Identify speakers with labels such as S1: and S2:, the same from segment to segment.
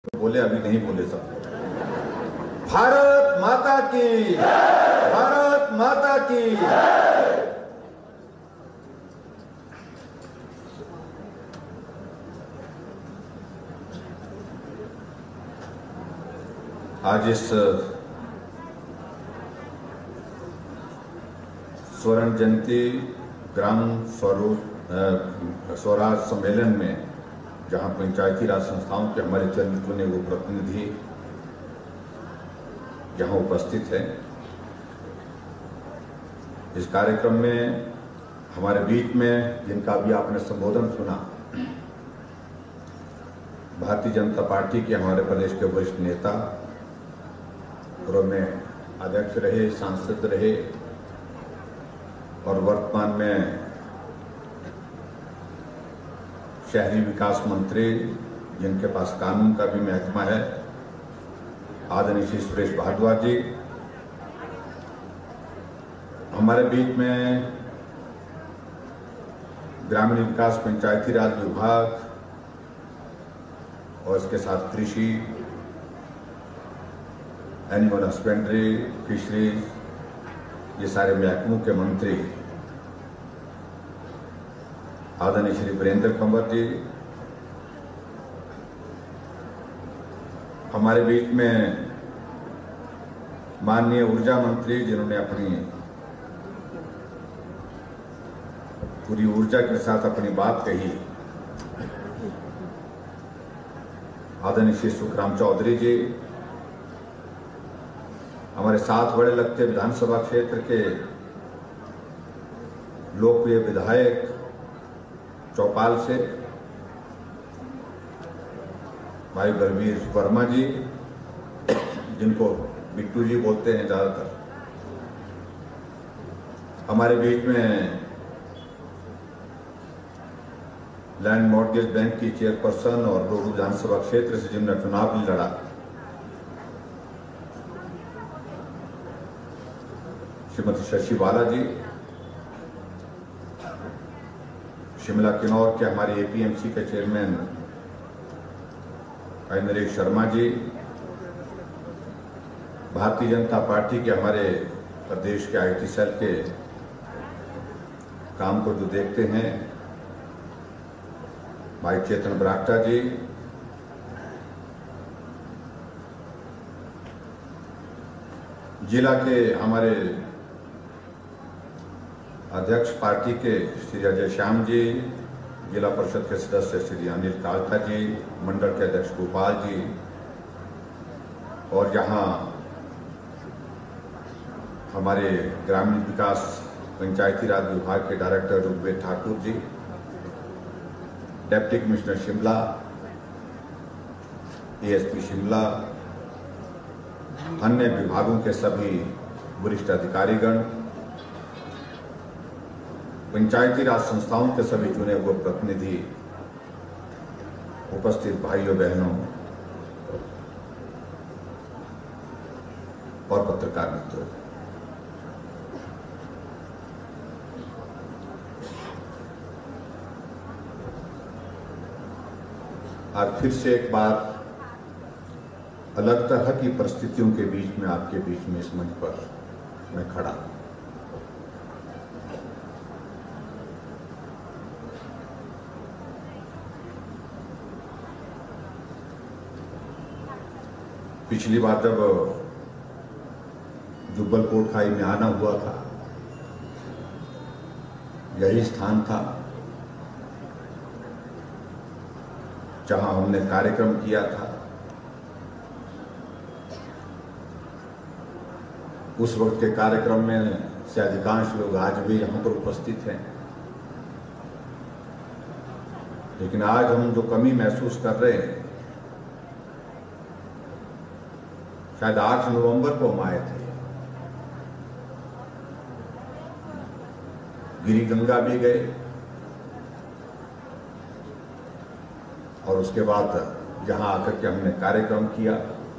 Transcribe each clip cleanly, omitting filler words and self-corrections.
S1: बोले, अभी नहीं बोले सब। भारत माता की, भारत माता की। आज इस स्वर्ण जयंती ग्राम स्वराज सम्मेलन में, जहां पंचायती राज संस्थाओं के हमारे चुने हुए प्रतिनिधि यहां उपस्थित हैं, इस कार्यक्रम में हमारे बीच में जिनका भी आपने संबोधन सुना, भारतीय जनता पार्टी के हमारे प्रदेश के वरिष्ठ नेता, पूर्व में अध्यक्ष रहे, सांसद रहे और वर्तमान में शहरी विकास मंत्री, जिनके पास कानून का भी महकमा है, आदरणीय श्री सुरेश भारद्वाज जी। हमारे बीच में ग्रामीण विकास पंचायती राज विभाग और इसके साथ कृषि, एनिमल हस्बेंड्री, फिशरीज, ये सारे महकमों के मंत्री आदरणीय श्री वीरेंद्र कंवर जी। हमारे बीच में माननीय ऊर्जा मंत्री, जिन्होंने अपनी पूरी ऊर्जा के साथ अपनी बात कही, आदरणीय श्री सुखराम चौधरी जी। हमारे साथ बड़े लगते विधानसभा क्षेत्र के लोकप्रिय विधायक चौपाल से भाई बलबीर वर्मा जी, जिनको बिट्टू जी बोलते हैं ज्यादातर। हमारे बीच में लैंड मॉर्गेज बैंक की चेयरपर्सन और रोहू विधानसभा क्षेत्र से जिन्होंने चुनाव भी लड़ा, श्रीमती शशि बाला जी। शिमला किन्नौर के हमारे एपीएमसी के चेयरमैन भाई नरेश शर्मा जी। भारतीय जनता पार्टी के हमारे प्रदेश के आईटी सेल के काम को जो देखते हैं, भाई चेतन बरागटा जी। जिला के हमारे अध्यक्ष पार्टी के श्री अजय श्याम जी, जिला परिषद के सदस्य श्री अनिल कालता जी, मंडल के अध्यक्ष गोपाल जी, और यहाँ हमारे ग्रामीण विकास पंचायती राज विभाग के director Rigved Thakur ji, deputy commissioner Shimla, ASP Shimla, अन्य विभागों के सभी वरिष्ठ अधिकारीगण, पंचायती राज संस्थाओं के सभी चुने हुए प्रतिनिधि, उपस्थित भाइयों बहनों और पत्रकार मित्रों, आज फिर से एक बार अलग तरह की परिस्थितियों के बीच में आपके बीच में इस मंच पर मैं खड़ा हूं। पिछली बार जब जुब्बल कोटखाई में आना हुआ था, यही स्थान था जहां हमने कार्यक्रम किया था। उस वक्त के कार्यक्रम में से अधिकांश लोग आज भी यहां पर उपस्थित हैं, लेकिन आज हम जो कमी महसूस कर रहे हैं, शायद 8 नवंबर को हम आए थे, गिरी गंगा भी गए और उसके बाद यहां आकर के हमने कार्यक्रम किया।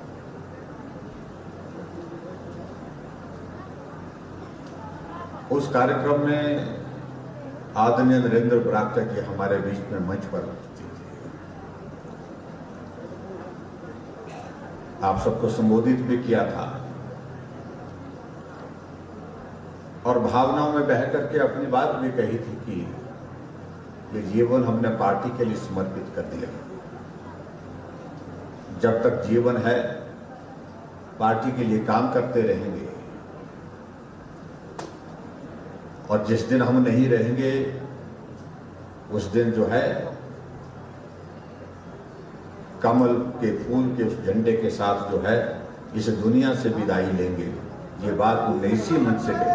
S1: उस कार्यक्रम में आदरणीय नरेंद्र बरागटा जी हमारे बीच में मंच पर उपस्थित थे। आप सबको संबोधित भी किया था और भावनाओं में बह करके अपनी बात भी कही थी कि ये जीवन हमने पार्टी के लिए समर्पित कर दिया। जब तक जीवन है पार्टी के लिए काम करते रहेंगे और जिस दिन हम नहीं रहेंगे उस दिन जो है कमल के फूल के उस झंडे के साथ जो है इस दुनिया से विदाई लेंगे। ये बात उन्हें इसी मन से कही।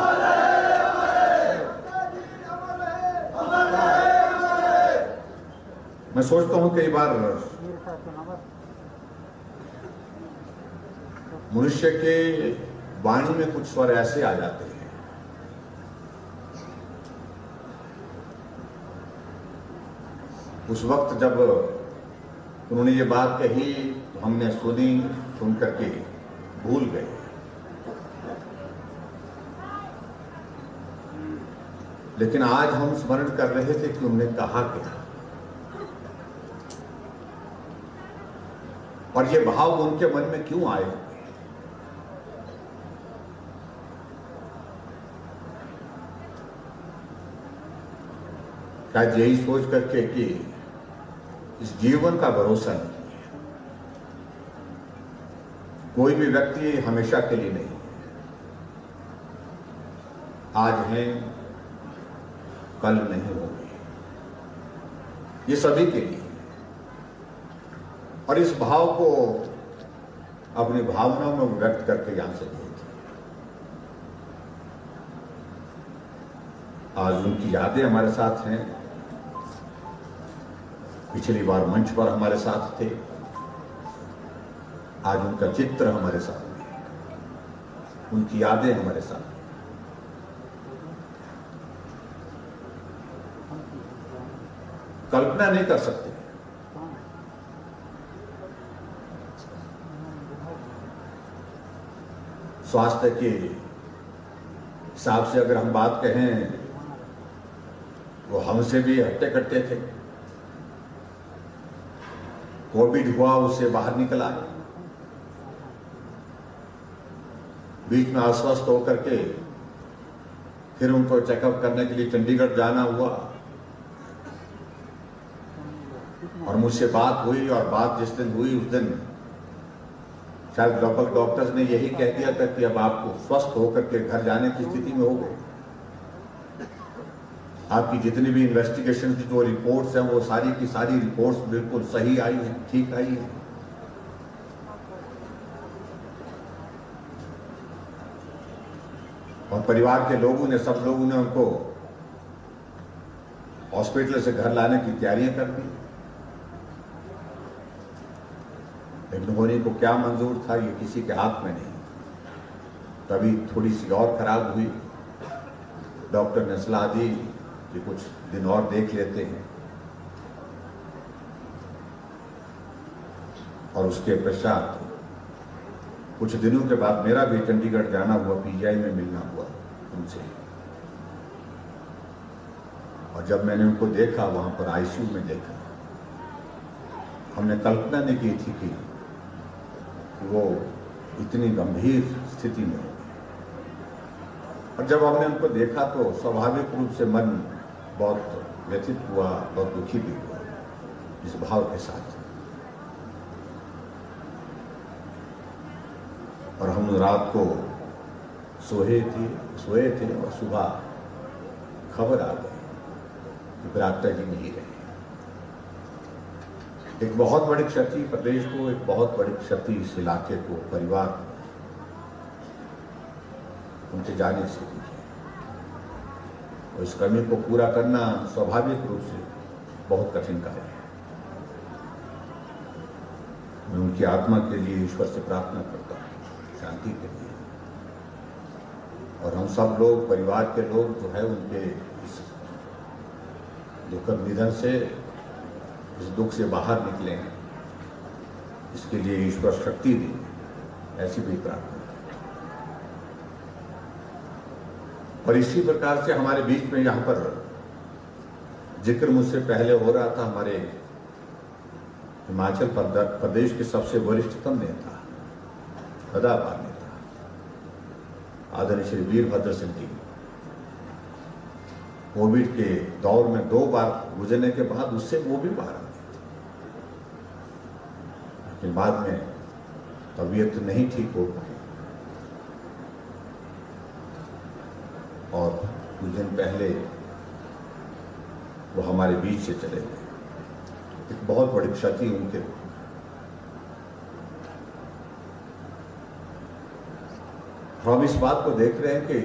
S1: मैं सोचता हूं कई बार मनुष्य के वाणी में कुछ स्वर ऐसे आ जाते हैं उस वक्त जब उन्होंने ये बात कही तो हमने सुन करके भूल गए। लेकिन आज हम स्मरण कर रहे थे कि उन्होंने कहा क्या और ये भाव उनके मन में क्यों आए। शायद यही सोच करके कि इस जीवन का भरोसा नहीं है, कोई भी व्यक्ति हमेशा के लिए नहीं है। आज है कल नहीं होगी, ये सभी के लिए। और इस भाव को अपनी भावनाओं में व्यक्त करके यहां से गए थे। आज उनकी यादें हमारे साथ हैं। पिछली बार मंच पर हमारे साथ थे, आज उनका चित्र हमारे साथ है, उनकी यादें हमारे साथ। कल्पना नहीं कर सकते स्वास्थ्य के हिसाब से अगर हम बात कहें वो हमसे भी हट्टे कट्टे थे। कोविड हुआ उससे बाहर निकल आए, बीच में अस्वस्थ होकर के फिर उनको चेकअप करने के लिए चंडीगढ़ जाना हुआ और मुझसे बात हुई और बात जिस दिन हुई उस दिन शायद लोकल डॉक्टर्स ने यही कह दिया था कि अब आपको स्वस्थ होकर के घर जाने की स्थिति में हो गए। आपकी जितनी भी इन्वेस्टिगेशन की जो रिपोर्ट्स हैं वो सारी की सारी रिपोर्ट्स बिल्कुल सही आई हैं, ठीक आई हैं। और परिवार के लोगों ने, सब लोगों ने उनको हॉस्पिटल से घर लाने की तैयारियां कर दी। लेकिन होने को क्या मंजूर था ये किसी के हाथ में नहीं। तभी थोड़ी सी और खराब हुई, डॉक्टर ने सलाह दी कि कुछ दिन और देख लेते हैं और उसके पश्चात कुछ दिनों के बाद मेरा भी चंडीगढ़ जाना हुआ, पीजीआई में मिलना हुआ उनसे। और जब मैंने उनको देखा वहां पर आईसीयू में देखा, हमने कल्पना नहीं की थी कि वो इतनी गंभीर स्थिति में होगी। और जब हमने उनको देखा तो स्वाभाविक रूप से मन बहुत व्यथित हुआ, बहुत दुखी भी हुआ इस भाव के साथ। और हम रात को सोए थे और सुबह खबर आ गई कि बरागटा जी नहीं रहे। एक बहुत बड़ी क्षति प्रदेश को, एक बहुत बड़ी क्षति इस इलाके को, परिवार को उनके जाने से हुई है। और इस कमी को पूरा करना स्वाभाविक रूप से बहुत कठिन कार्य है। मैं उनकी आत्मा के लिए ईश्वर से प्रार्थना करता हूँ शांति के लिए। और हम सब लोग, परिवार के लोग जो है उनके इस दुखद निधन से, इस दुख से बाहर निकले हैं, इसके लिए ईश्वर शक्ति दी, ऐसी भी प्रार्थना। और इसी प्रकार से हमारे बीच में यहाँ पर जिक्र मुझसे पहले हो रहा था हमारे हिमाचल प्रदेश के सबसे वरिष्ठतम नेता, कदावर नेता आदरणीय श्री वीरभद्र सिंह जी कोविड के दौर में 2 बार गुजरने के बाद उससे वो भी बाहर आ गए थे, लेकिन बाद में तबीयत नहीं ठीक हो पाई और कुछ दिन पहले वो हमारे बीच से चले गए। एक बहुत बड़ी क्षति उनके हम इस बात को देख रहे हैं कि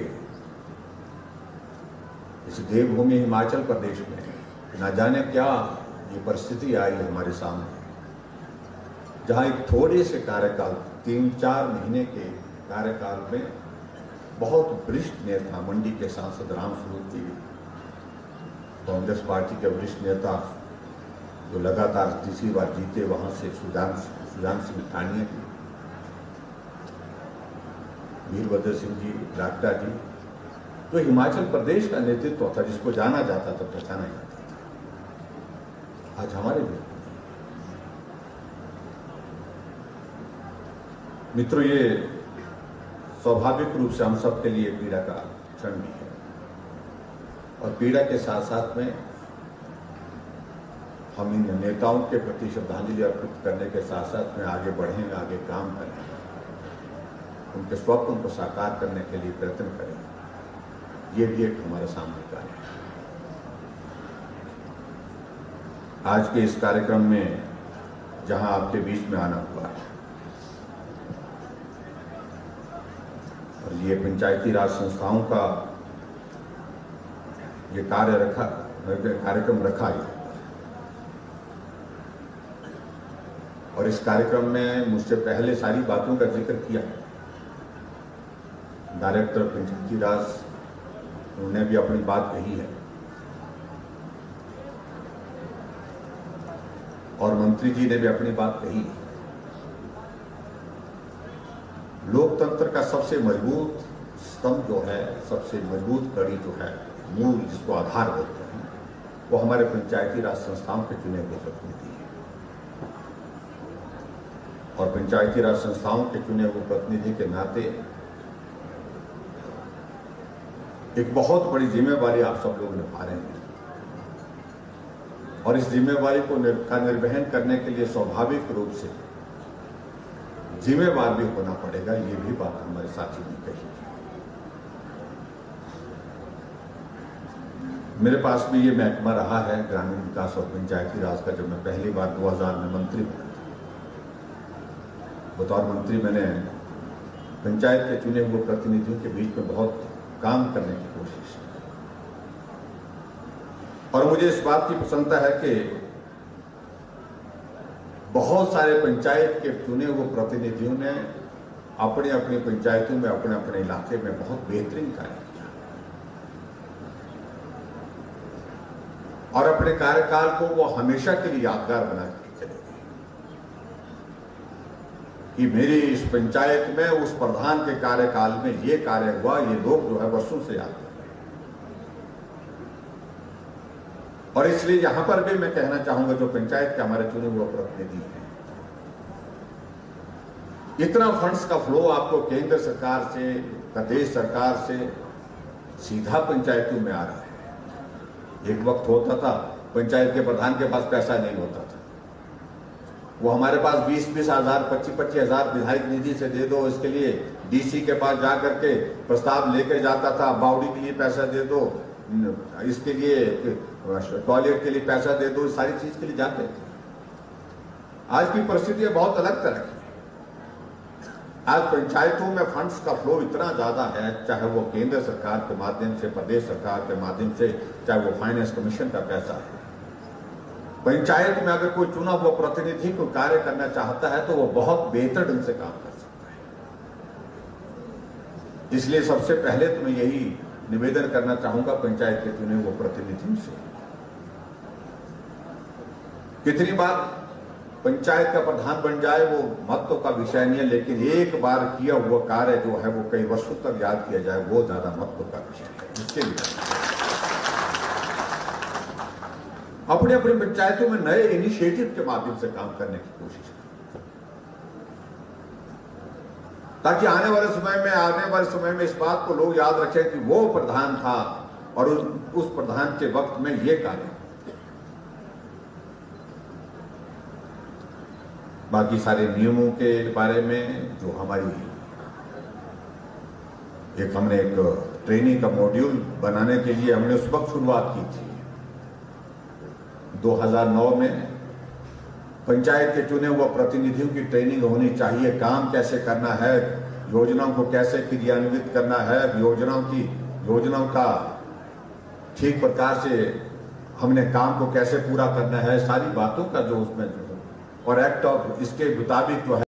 S1: इस देवभूमि हिमाचल प्रदेश में न जाने क्या ये परिस्थिति आई है हमारे सामने, जहां एक थोड़े से कार्यकाल 3-4 महीने के कार्यकाल में बहुत वरिष्ठ नेता, मंडी के सांसद रामस्वरूप जी, कांग्रेस पार्टी के वरिष्ठ नेता जो लगातार तीसरी बार जीते, वहां से सुजान सिंह ठानिया जी, वीरभद्र सिंह जी, डाक्टर जी, जो हिमाचल प्रदेश का नेतृत्व था, जिसको जाना जाता था, पहचाना जाता था, आज हमारे भी मित्रों, ये स्वाभाविक रूप से हम सब के लिए पीड़ा का क्षण भी है और पीड़ा के साथ साथ में हम इन नेताओं के प्रति श्रद्धांजलि अर्पित करने के साथ साथ में आगे बढ़ेंगे, आगे काम करेंगे, उनके स्वप्न को साकार करने के लिए प्रयत्न करेंगे। ये भी एक हमारे सामने कार्य है। आज के इस कार्यक्रम में जहां आपके बीच में आना हुआ है और ये पंचायती राज संस्थाओं का ये कार्यक्रम रखा है और इस कार्यक्रम में मुझसे पहले सारी बातों का जिक्र किया। डायरेक्टर पंचायती राज उन्होंने भी अपनी बात कही है और मंत्री जी ने भी अपनी बात कही। लोकतंत्र का सबसे मजबूत स्तंभ जो है, सबसे मजबूत कड़ी जो है, मूल जिसको आधार बोलते हैं, वो हमारे पंचायती राज संस्थाओं के चुने हुए प्रतिनिधि हैं और पंचायती राज संस्थाओं के चुने हुए प्रतिनिधि के नाते एक बहुत बड़ी जिम्मेवारी आप सब लोग निभा रहे हैं और इस जिम्मेवारी को निर्वहन करने के लिए स्वाभाविक रूप से जिम्मेवार भी होना पड़ेगा। ये भी बात हमारे साथी ने कही। मेरे पास भी ये महकमा रहा है ग्रामीण विकास और पंचायती राज का। जब मैं पहली बार 2000 में मंत्री बना था, बतौर मंत्री मैंने पंचायत के चुने हुए प्रतिनिधियों के बीच में बहुत काम करने की कोशिश की और मुझे इस बात की प्रसन्नता है कि बहुत सारे पंचायत के चुने हुए प्रतिनिधियों ने अपनी अपनी पंचायतों में, अपने अपने इलाके में बहुत बेहतरीन कार्य किया और अपने कार्यकाल को वो हमेशा के लिए यादगार बना के चले गए कि मेरी इस पंचायत में उस प्रधान के कार्यकाल में ये कार्य हुआ। ये लोग जो है वर्षों से याद कर रहे हैं और इसलिए यहां पर भी मैं कहना चाहूंगा, जो पंचायत के हमारे चुने हुए प्रतिनिधि हैं, इतना फंड्स का फ्लो आपको केंद्र सरकार से, प्रदेश सरकार से सीधा पंचायतों में आ रहा है। एक वक्त होता था पंचायत के प्रधान के पास पैसा नहीं होता था, वो हमारे पास 20-20 हजार, 25-25 हजार विधायक निधि से दे दो, इसके लिए डीसी के पास जा करके प्रस्ताव लेकर जाता था, बावड़ी के लिए पैसा दे दो, इसके लिए टॉयलेट के लिए पैसा दे दो, सारी चीज के लिए जाते थे। आज की परिस्थितियां बहुत अलग तरह की है। आज पंचायतों में फंड्स का फ्लो इतना ज्यादा है, चाहे वो केंद्र सरकार के माध्यम से, प्रदेश सरकार के माध्यम से, चाहे वो फाइनेंस कमीशन का पैसा है। पंचायत में अगर कोई चुना हुआ प्रतिनिधि को कार्य करना चाहता है तो वो बहुत बेहतर ढंग से काम कर सकता है। इसलिए सबसे पहले तो मैं यही निवेदन करना चाहूंगा पंचायत के चुने हुए प्रतिनिधियों से, कितनी बार पंचायत का प्रधान बन जाए वो महत्व का विषय नहीं है, लेकिन एक बार किया हुआ कार्य जो है वो कई वर्षों तक याद किया जाए, वो ज्यादा महत्व का विषय है। इसके लिए अपने अपने पंचायतों में नए इनिशिएटिव के माध्यम से काम करने की कोशिश करें, ताकि आने वाले समय में इस बात को लोग याद रखें कि वो प्रधान था और उस प्रधान के वक्त में ये कार्य। बाकी सारे नियमों के बारे में जो हमने एक ट्रेनिंग का मॉड्यूल बनाने के लिए हमने उस वक्त शुरुआत की थी 2009 में। पंचायत के चुने हुए प्रतिनिधियों की ट्रेनिंग होनी चाहिए, काम कैसे करना है, योजनाओं को कैसे क्रियान्वित करना है, योजनाओं का ठीक प्रकार से हमने काम को कैसे पूरा करना है, सारी बातों का जो उसमें और एक्ट ऑफ इसके मुताबिक जो है